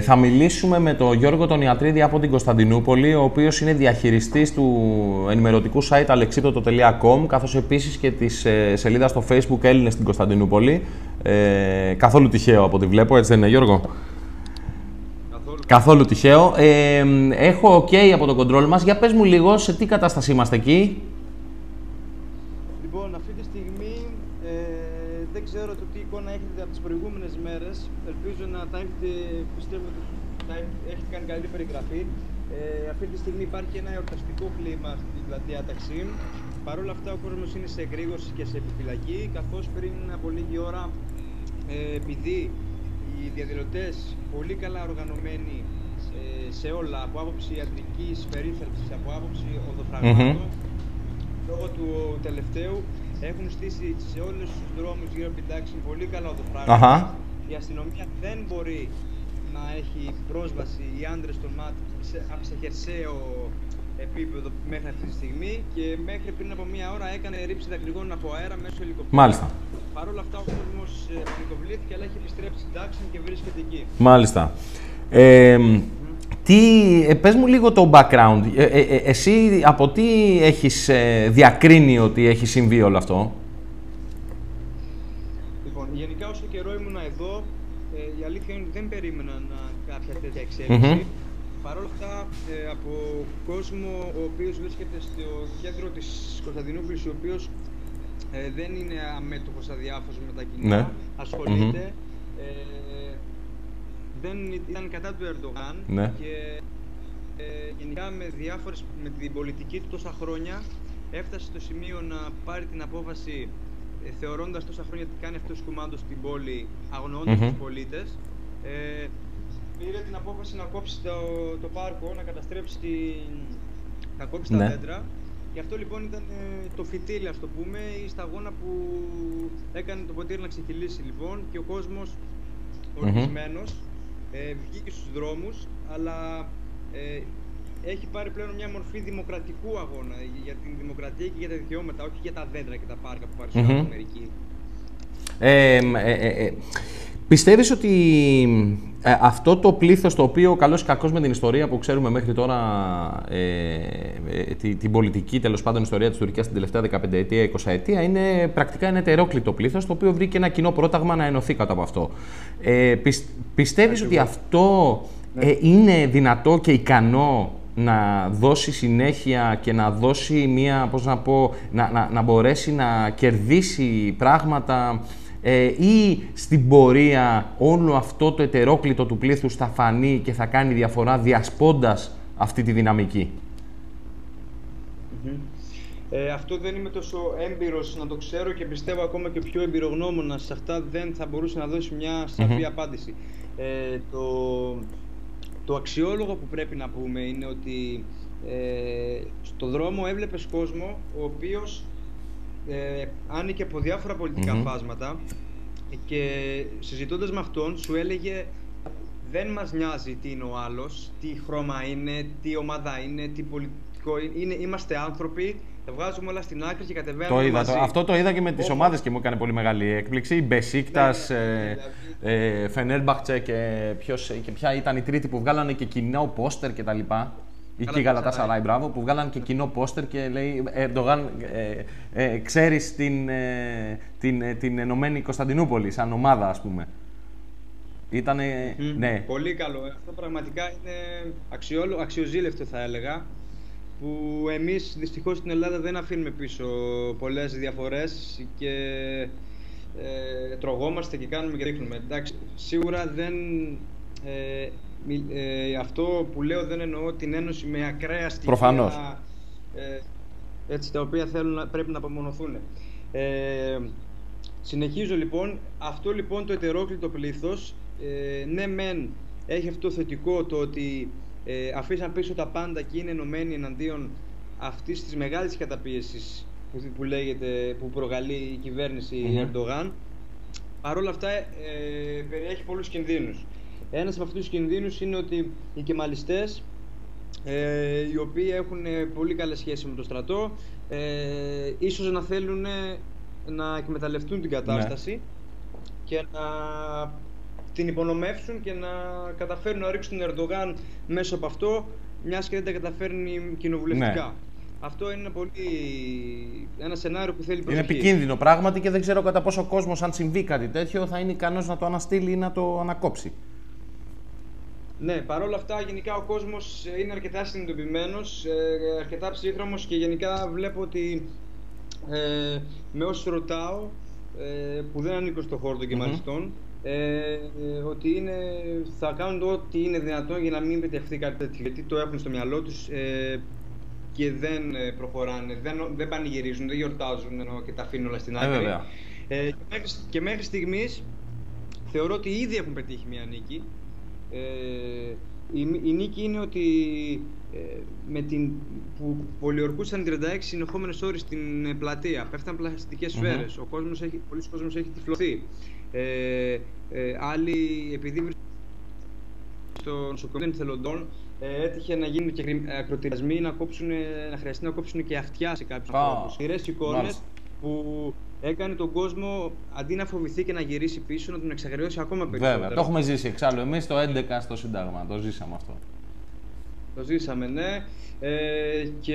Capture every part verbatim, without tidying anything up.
Θα μιλήσουμε με τον Γιώργο τον Ιατρίδη από την Κωνσταντινούπολη, ο οποίος είναι διαχειριστής του ενημερωτικού site αλεξίπτωτο τελεία com, καθώς επίσης και της ε, σελίδας στο Facebook Έλληνες στην Κωνσταντινούπολη. Ε, καθόλου τυχαίο από ό,τι βλέπω, έτσι δεν είναι, Γιώργο? Καθόλου, καθόλου τυχαίο. Ε, έχω OK από το control μας. Για πες μου λίγο, σε τι κατάσταση είμαστε εκεί? Λοιπόν, αυτή τη στιγμή ε, δεν ξέρω το τι εικόνα έχετε από τις προηγούμενες μέρες. Ελπίζω να τα έχετε, πιστεύω ότι θα έχετε κάνει καλή περιγραφή. Ε, αυτή τη στιγμή υπάρχει ένα εορταστικό κλίμα στην πλατεία Ταξίμ. Παρ' όλα αυτά ο κόσμος είναι σε εγρήγορση και σε επιφυλακή, καθώς πριν από λίγη ώρα, ε, επειδή οι διαδηλωτές πολύ καλά οργανωμένοι ε, σε όλα, από άποψη ιατρικής περίθαλψης, από άποψη οδοφραγμάτων, mm-hmm. λόγω του τελευταίου έχουν στήσει σε όλους τους δρόμους γύρω από την τάξη πολύ καλά οδοφράγματα. Uh-huh. Η αστυνομία δεν μπορεί να έχει πρόσβαση, οι άντρες των ΜΑΤ, σε, σε χερσαίο επίπεδο μέχρι αυτή τη στιγμή, και μέχρι πριν από μία ώρα έκανε ρήψη δακρυγόνων από αέρα μέσω ελικοπτέρου. Μάλιστα. Παρ' όλα αυτά ο κόσμος πανικοβλήθηκε, αλλά έχει επιστρέψει στην τάξη και βρίσκεται εκεί. Μάλιστα. Ε, mm. τι, ε, πες μου λίγο το background. Ε, ε, ε, εσύ από τι έχεις ε, διακρίνει ότι έχει συμβεί όλο αυτό? Λοιπόν, γενικά όσο καιρό ήμουνα εδώ, ε, η αλήθεια είναι ότι δεν περίμενα να, κάποια τέτοια εξέλιξη. Mm-hmm. Παρ' όλα αυτά, ε, από κόσμο ο οποίος βρίσκεται στο κέντρο της Κωνσταντινούπολης, ο οποίος ε, δεν είναι αμέτωχος αδιάφος με τα κοινά, ναι. ασχολείται, mm-hmm. ε, δεν ήταν κατά του Ερντογάν, ναι. και ε, γενικά με, διάφορες, με την πολιτική του τόσα χρόνια έφτασε στο σημείο να πάρει την απόφαση, ε, θεωρώντας τόσα χρόνια ότι κάνει αυτός κουμάντο στην πόλη, αγνοώντας mm-hmm. τους πολίτες. Ε, πήρε την απόφαση να κόψει το, το πάρκο, να καταστρέψει την, να κόψει ναι. τα δέντρα. Και αυτό λοιπόν ήταν ε, το φυτίλι, ας το πούμε, η σταγόνα που έκανε το ποτήρι να ξεκυλήσει λοιπόν, και ο κόσμος ορκισμένος mm-hmm. ε, βγήκε στους δρόμους, αλλά ε, έχει πάρει πλέον μια μορφή δημοκρατικού αγώνα για την δημοκρατία και για τα δικαιώματα, όχι για τα δέντρα και τα πάρκα που παρουσιάζουν mm-hmm. μερικοί. Ε, ε, ε, ε. Πιστεύεις ότι ε, αυτό το πλήθος, το οποίο καλώς ή κακώς με την ιστορία που ξέρουμε μέχρι τώρα, ε, ε, την, την πολιτική τέλος πάντων ιστορία της Τουρκίας την τελευταία δεκαπενταετία, εικοσαετία, είναι πρακτικά ένα ετερόκλητο πλήθος, το οποίο βρήκε ένα κοινό πρόταγμα να ενωθεί κάτω από αυτό. Ε, πισ, πιστεύεις ότι αυτό ε, είναι δυνατό και ικανό να δώσει συνέχεια και να δώσει μία, πώς να πω, να, να, να μπορέσει να κερδίσει πράγματα, Ε, ή στην πορεία όλο αυτό το ετερόκλητο του πλήθους θα φανεί και θα κάνει διαφορά διασπώντας αυτή τη δυναμική? Mm-hmm. Ε, αυτό δεν είμαι τόσο έμπειρος να το ξέρω, και πιστεύω ακόμα και πιο εμπειρογνώμονας σε αυτά δεν θα μπορούσε να δώσει μια σαφή mm-hmm. απάντηση. Ε, το, το αξιόλογο που πρέπει να πούμε είναι ότι ε, στο δρόμο έβλεπες κόσμο ο οποίος Ε, άνοιγε από διάφορα πολιτικά mm-hmm. φάσματα, και συζητώντας με αυτόν σου έλεγε δεν μας νοιάζει τι είναι ο άλλος, τι χρώμα είναι, τι ομάδα είναι, τι πολιτικό είναι, είμαστε άνθρωποι, τα βγάζουμε όλα στην άκρη και κατεβαίνουμε το είδα, μαζί. Το, αυτό το είδα και με τις Όπως... ομάδες και μου έκανε πολύ μεγάλη έκπληξη. Η Μπεσίκτας, ναι, ε, δηλαδή... ε, Φενέρμπαχτσε και, και ποια ήταν η τρίτη που βγάλανε και κοινό πόστερ κτλ. Ή και η Γαλατάσαράι, μπράβο, που βγάλαν και κοινό πόστερ και λέει Ερντογάν, ε, ε, ξέρεις την, ε, την, ε, την Ενωμένη Κωνσταντινούπολη σαν ομάδα, ας πούμε. Ήτανε, mm, ναι. Πολύ καλό. Αυτό πραγματικά είναι αξιόλο, αξιοζήλευτο, θα έλεγα, που εμείς δυστυχώς στην Ελλάδα δεν αφήνουμε πίσω πολλές διαφορές και ε, τρογόμαστε και κάνουμε και ρίχνουμε. Εντάξει, σίγουρα δεν... Ε, Ε, αυτό που λέω δεν εννοώ την ένωση με ακραία στοιχεία. Προφανώς. Ε, έτσι, τα οποία θέλουν να, πρέπει να απομονωθούν. Ε, συνεχίζω λοιπόν. Αυτό λοιπόν το ετερόκλητο πλήθος, ε, ναι μεν έχει αυτό το θετικό, το ότι ε, αφήσαν πίσω τα πάντα και είναι ενωμένοι εναντίον αυτής της μεγάλης καταπίεσης που, που, λέγεται, που προκαλεί η κυβέρνηση mm-hmm. Ερντογάν. Παρ' όλα αυτά ε, περιέχει πολλούς κινδύνους. Ένας από αυτούς τους κινδύνους είναι ότι οι κεμαλιστές, ε, οι οποίοι έχουν πολύ καλές σχέσεις με το στρατό, ε, ίσως να θέλουν να εκμεταλλευτούν την κατάσταση, ναι. και να την υπονομεύσουν και να καταφέρουν να ρίξουν τον Ερντογάν μέσω από αυτό, μιας και δεν τα καταφέρνει κοινοβουλευτικά. Ναι. Αυτό είναι ένα, πολύ... ένα σενάριο που θέλει προσοχή. Είναι επικίνδυνο πράγματι και δεν ξέρω κατά πόσο ο κόσμος, αν συμβεί κάτι τέτοιο, θα είναι ικανός να το αναστείλει ή να το ανακόψει. Ναι, παρόλα αυτά γενικά ο κόσμος είναι αρκετά συνειδητοποιημένος, αρκετά ψύχρωμος και γενικά βλέπω ότι ε, με όσους ρωτάω, ε, που δεν ανήκω στο χώρο των κεμαλιστών, mm-hmm. ε, ότι είναι, θα κάνουν ό,τι είναι δυνατόν για να μην επιτευχθεί κάτι τέτοιο, γιατί το έχουν στο μυαλό τους ε, και δεν προχωράνε, δεν, δεν πανηγυρίζουν, δεν γιορτάζουν ενώ και τα αφήνουν όλα στην άκρη. Ε, ε, και, μέχρι, και μέχρι στιγμής θεωρώ ότι ήδη έχουν πετύχει μια νίκη. Ε, η, η νίκη είναι ότι ε, με την, που πολιορκούσαν τριάντα έξι συνεχόμενες ώρες στην πλατεία, πέφταν πλαστικές σφαίρες, mm-hmm. ο κόσμος έχει, πολλοί κόσμος έχει τυφλωθεί. Ε, ε, άλλοι, επειδή βρίσκονται στο νοσοκομείο των εθελοντών, ε, έτυχε να γίνουν και ακροτηριασμοί, να, κόψουν, να χρειαστεί να κόψουν και αυτιά σε κάποιους ανθρώπους. Σειρές εικόνες που έκανε τον κόσμο αντί να φοβηθεί και να γυρίσει πίσω, να τον εξαγριώσει ακόμα περισσότερο. Βέβαια, το έχουμε ζήσει εξάλλου. Εμείς το έντεκα στο Σύνταγμα, το ζήσαμε αυτό. Το ζήσαμε, ναι. Ε, και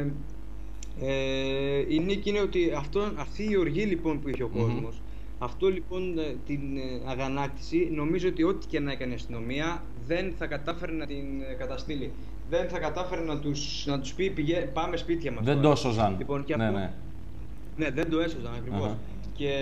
ε, η νίκη είναι ότι αυτό, αυτή η οργή λοιπόν που είχε ο κόσμος, mm-hmm. αυτό λοιπόν την αγανάκτηση, νομίζω ότι ό,τι και να έκανε η αστυνομία δεν θα κατάφερε να την καταστήλει. Δεν θα κατάφερε να τους, να τους πει πηγέ, πάμε σπίτια μας. Δεν το έσωζαν. Λοιπόν, και ναι, αυτό, ναι. ναι, δεν το έσωζαν ακριβώς. Uh-huh. Και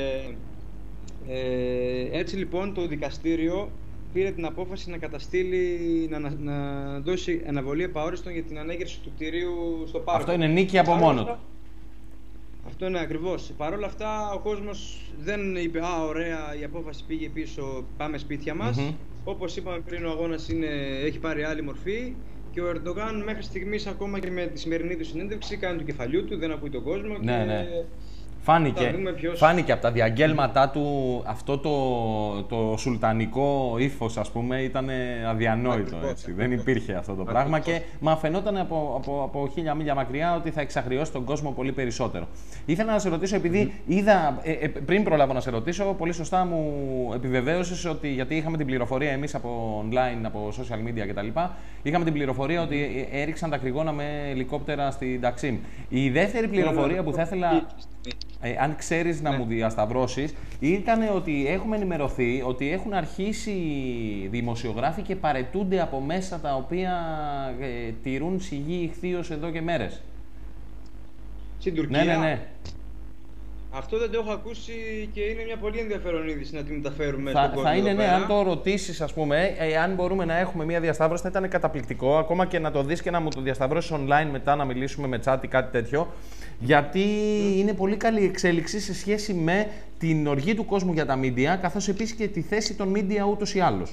ε, έτσι λοιπόν το δικαστήριο πήρε την απόφαση να καταστήλει, να, να, να δώσει αναβολή επαόριστον για την ανέγερση του κτηρίου στο πάρκο. Αυτό είναι νίκη από Παρόλα μόνο αυτά, του. Αυτό είναι ακριβώς. Παρ' όλα αυτά ο κόσμος δεν είπε «Α, ωραία, η απόφαση πήγε πίσω, πάμε σπίτια μας». Mm-hmm. Όπως είπαμε πριν, ο αγώνας είναι, έχει πάρει άλλη μορφή και ο Ερντογάν μέχρι στιγμής, ακόμα και με τη σημερινή του συνέντευξη, κάνει του κεφαλιού του, δεν ακούει τον κόσμο. Ναι, και... ναι. Φάνηκε, ποιος... φάνηκε από τα διαγγέλματά του αυτό το, το σουλτανικό ύφος, ας πούμε, ήταν αδιανόητο. Έτσι. Δεν υπήρχε αυτό το πράγμα και μα φαινόταν από, από, από χίλια μίλια μακριά ότι θα εξαγριώσει τον κόσμο πολύ περισσότερο. Ήθελα να σε ρωτήσω, επειδή mm. είδα, ε, ε, πριν προλάβω να σε ρωτήσω, πολύ σωστά μου επιβεβαίωσες ότι, γιατί είχαμε την πληροφορία εμείς από online, από social media κτλ. Είχαμε την πληροφορία mm. ότι έριξαν τα κρυγόνα με ελικόπτερα στην Ταξίμ. Η δεύτερη πληροφορία που θα ήθελα... Ε, αν ξέρεις να ναι. μου διασταυρώσεις, ήταν ότι έχουμε ενημερωθεί ότι έχουν αρχίσει δημοσιογράφοι και παρετούνται από μέσα τα οποία ε, τηρούν σιγή ηχθείως εδώ και μέρες. Στην Τουρκία. Ναι, ναι, ναι. Αυτό δεν το έχω ακούσει και είναι μια πολύ ενδιαφέρον είδηση να τη μεταφέρουμε θα, στον κόσμο. Θα είναι, ναι, πέρα. αν το ρωτήσεις, ας πούμε, ε, αν μπορούμε να έχουμε μια διασταύρωση, θα ήταν καταπληκτικό. Ακόμα και να το δεις και να μου το διασταυρώσεις online μετά, να μιλήσουμε με chat ή κάτι τέτοιο. Γιατί mm. είναι πολύ καλή εξέλιξη σε σχέση με την οργή του κόσμου για τα media, καθώς επίσης και τη θέση των media ούτως ή άλλως.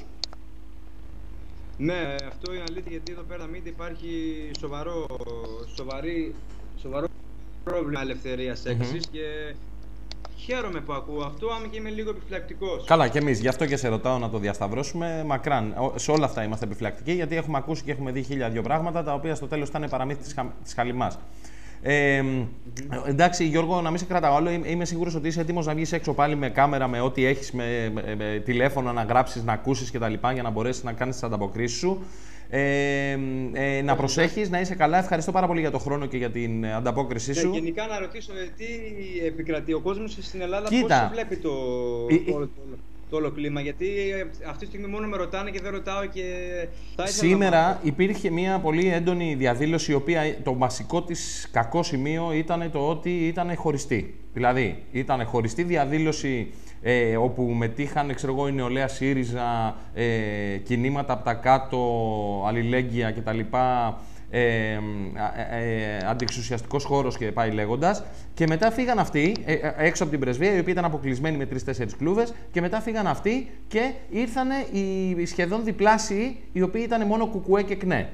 Ναι, αυτό είναι αλήθεια, γιατί εδώ πέρα media υπάρχει σοβαρό, σοβαρή, σοβαρό πρόβλημα ελευθερίας έκφρασης mm-hmm. και χαίρομαι που ακούω αυτό, άμα και είμαι λίγο επιφυλακτικός. Καλά, και εμείς, γι' αυτό και σε ρωτάω να το διασταυρώσουμε μακράν. Σε όλα αυτά είμαστε επιφυλακτικοί, γιατί έχουμε ακούσει και έχουμε δει χίλια δυο πράγματα, τα οποία στο τέλος ήταν παραμύθι της, χα... της χαλιμάς. Ε, mm-hmm. Εντάξει, Γιώργο, να μην σε κρατάω άλλο. Είμαι σίγουρος ότι είσαι έτοιμος να βγεις έξω πάλι με κάμερα, με ό,τι έχεις, με, με, με τηλέφωνο να γράψεις, να ακούσεις κτλ. Για να μπορέσεις να κάνεις τις ανταποκρίσεις σου. Ε, ε, να προσέχεις, να είσαι καλά. Ευχαριστώ πάρα πολύ για τον χρόνο και για την ανταπόκρισή σου. Ναι, γενικά να ρωτήσω, τι επικρατεί ο κόσμος στην Ελλάδα, Κοίτα, πώς βλέπει το, η, το, το, το όλο κλίμα, γιατί αυτή τη στιγμή μόνο με ρωτάνε και δεν ρωτάω και θα σήμερα να... υπήρχε μια πολύ έντονη διαδήλωση, η οποία το βασικό της κακό σημείο ήταν το ότι ήταν χωριστή. Δηλαδή, ήταν χωριστή διαδήλωση ε, όπου μετήχαν, ξέρω εγώ, η νεολαία ΣΥΡΙΖΑ, ε, κινήματα από τα κάτω, αλληλέγγυα κτλ. Ε, ε, ε, αντιεξουσιαστικός χώρος και πάει λέγοντας, και μετά φύγαν αυτοί ε, ε, έξω από την πρεσβεία, οι οποίοι ήταν αποκλεισμένοι με τρεις-τέσσερις κλούβες, και μετά φύγαν αυτοί και ήρθαν οι σχεδόν διπλάσιοι, οι οποίοι ήταν μόνο κουκουέ και κνέ.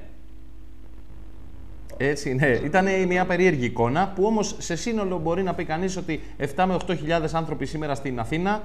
Έτσι, ναι. Ήταν μια περίεργη εικόνα, που όμως σε σύνολο μπορεί να πει κανείς ότι επτά με οκτώ χιλιάδες άνθρωποι σήμερα στην Αθήνα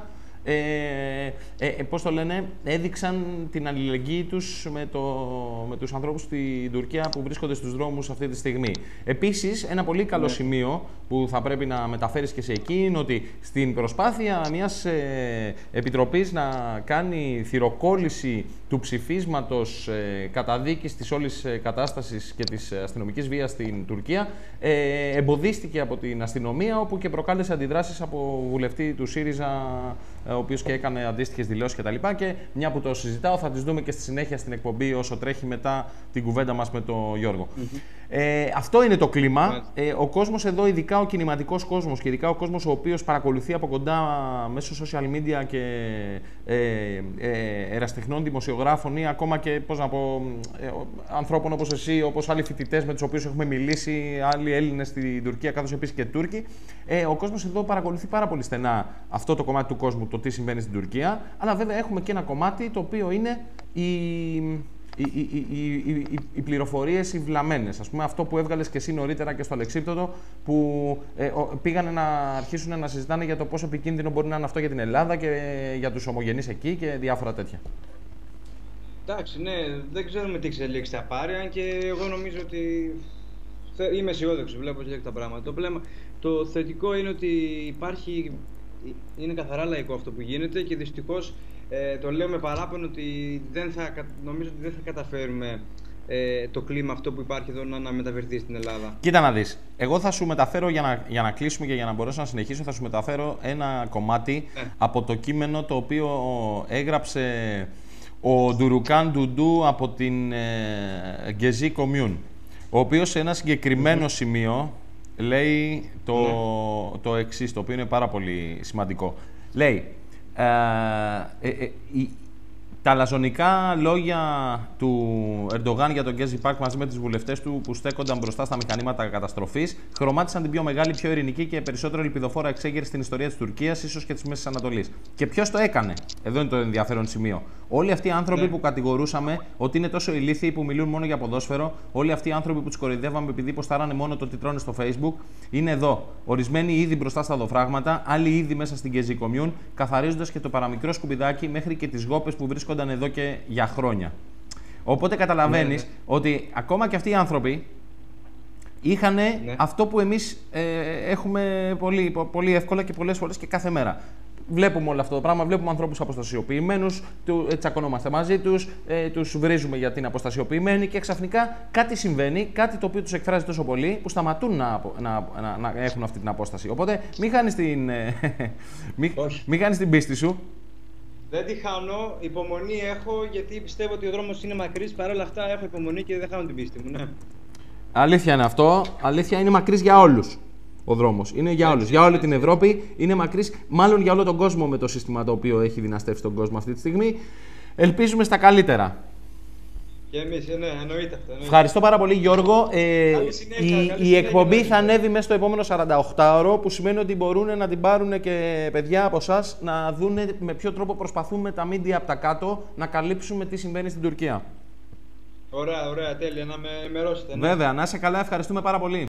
ε, ε, ε, πώς το λένε, έδειξαν την αλληλεγγύη τους με, το, με τους ανθρώπους στην Τουρκία που βρίσκονται στους δρόμους αυτή τη στιγμή. Επίσης, ένα πολύ καλό ναι. σημείο που θα πρέπει να μεταφέρεις και σε εκεί είναι ότι στην προσπάθεια μιας ε, επιτροπής να κάνει θυροκόλληση του ψηφίσματος ε, καταδίκης της όλης ε, κατάστασης και της αστυνομικής βίας στην Τουρκία, ε, εμποδίστηκε από την αστυνομία, όπου και προκάλεσε αντιδράσεις από βουλευτή του ΣΥΡΙΖΑ, ο οποίος και έκανε αντίστοιχες δηλώσεις κτλ. Και, και μια που το συζητάω, θα τις δούμε και στη συνέχεια στην εκπομπή όσο τρέχει μετά την κουβέντα μας με τον Γιώργο. Mm-hmm. Ε, αυτό είναι το κλίμα. Ε, ο κόσμος εδώ, ειδικά ο κινηματικός κόσμος και ειδικά ο κόσμος ο οποίος παρακολουθεί από κοντά μέσω social media και ε, ε, ερασιτεχνών δημοσιογράφων ή ακόμα και πώς να πω, ε, ανθρώπων όπως εσύ, όπως άλλοι φοιτητές με τους οποίους έχουμε μιλήσει, άλλοι Έλληνες στην Τουρκία, καθώς επίσης και Τούρκοι. Ε, ο κόσμος εδώ παρακολουθεί πάρα πολύ στενά αυτό το κομμάτι του κόσμου, το τι συμβαίνει στην Τουρκία. Αλλά βέβαια έχουμε και ένα κομμάτι το οποίο είναι η. Οι, οι, οι, οι, οι πληροφορίες οι βλαμμένες. Ας πούμε, αυτό που έβγαλες και εσύ νωρίτερα και στο Αλεξίπτωτο, που ε, ο, πήγανε να αρχίσουν να συζητάνε για το πόσο επικίνδυνο μπορεί να είναι αυτό για την Ελλάδα και ε, για τους ομογενείς εκεί και διάφορα τέτοια. Εντάξει, ναι, δεν ξέρουμε τι εξελίξει θα πάρει, αν και εγώ νομίζω ότι είμαι αισιόδοξος, βλέπω και τα πράγματα. Το, πλέμα, το θετικό είναι ότι υπάρχει, είναι καθαρά λαϊκό αυτό που γίνεται και δυστυχώς Ε, το λέω με παράπονο ότι δεν θα, νομίζω ότι δεν θα καταφέρουμε ε, το κλίμα αυτό που υπάρχει εδώ να, να μεταφερθεί στην Ελλάδα. Κοίτα να δεις. Εγώ θα σου μεταφέρω, για να, για να κλείσουμε και για να μπορέσω να συνεχίσω, θα σου μεταφέρω ένα κομμάτι ε. από το κείμενο το οποίο έγραψε ο Ντουρουκάν Ντουντού από την ε, Γκεζί Κομιούν, ο οποίος σε ένα συγκεκριμένο mm-hmm. σημείο λέει το, mm-hmm. το εξής, το οποίο είναι πάρα πολύ σημαντικό. Λέει, Ε, ε, ε, η, τα λαζονικά λόγια του Ερντογάν για τον Γκέζι Πάρκ μαζί με τους βουλευτές του που στέκονταν μπροστά στα μηχανήματα καταστροφής χρωμάτισαν την πιο μεγάλη, πιο ειρηνική και περισσότερο ελπιδοφόρα εξέγερση στην ιστορία της Τουρκίας, ίσως και της Μέσης Ανατολής. Και ποιος το έκανε? Εδώ είναι το ενδιαφέρον σημείο. Όλοι αυτοί οι άνθρωποι ναι. που κατηγορούσαμε ότι είναι τόσο ηλίθιοι που μιλούν μόνο για ποδόσφαιρο, όλοι αυτοί οι άνθρωποι που τους κοροϊδεύαμε επειδή ποστάρανε μόνο το τι τρώνε στο Facebook, είναι εδώ. Ορισμένοι ήδη μπροστά στα δοφράγματα, άλλοι ήδη μέσα στην Γκεζί Κομιούν, καθαρίζοντας και το παραμικρό σκουπιδάκι μέχρι και τις γόπες που βρίσκονταν εδώ και για χρόνια. Οπότε καταλαβαίνεις ναι, ναι. ότι ακόμα και αυτοί οι άνθρωποι είχαν ναι. αυτό που εμείς ε, έχουμε πολύ, πολύ εύκολα και πολλές φορές και κάθε μέρα. Βλέπουμε όλο αυτό το πράγμα, βλέπουμε ανθρώπους αποστασιοποιημένους, του, τσακωνόμαστε μαζί τους, ε, τους βρίζουμε γιατί είναι αποστασιοποιημένοι και ξαφνικά κάτι συμβαίνει, κάτι το οποίο τους εκφράζει τόσο πολύ που σταματούν να, να, να, να έχουν αυτή την απόσταση. Οπότε μην χάνεις την, μην, μην χάνεις την πίστη σου. Δεν τη χάνω, υπομονή έχω γιατί πιστεύω ότι ο δρόμος είναι μακρύς. Παρ' όλα αυτά έχω υπομονή και δεν χάνω την πίστη μου. Ναι. Αλήθεια είναι αυτό. Αλήθεια είναι μακρύς για όλους ο δρόμος. Είναι για όλους. Για όλη την Ευρώπη είναι μακρύς, μάλλον για όλο τον κόσμο με το σύστημα το οποίο έχει δυναστεύσει τον κόσμο αυτή τη στιγμή. Ελπίζουμε στα καλύτερα. Και εμείς, ναι, εννοείται αυτό. Εννοείται. Ευχαριστώ πάρα πολύ, Γιώργο. Ε, συνέχεια, η η εκπομπή θα ανέβει μέσα στο επόμενο σαρανταοκτάωρο, που σημαίνει ότι μπορούν να την πάρουν και παιδιά από εσάς να δουν με ποιο τρόπο προσπαθούμε τα media από τα κάτω να καλύψουμε τι συμβαίνει στην Τουρκία. Ωραία, ωραία, τέλεια. Να με ενημερώσετε. Ναι. Βέβαια, να είσαι καλά, ευχαριστούμε πάρα πολύ.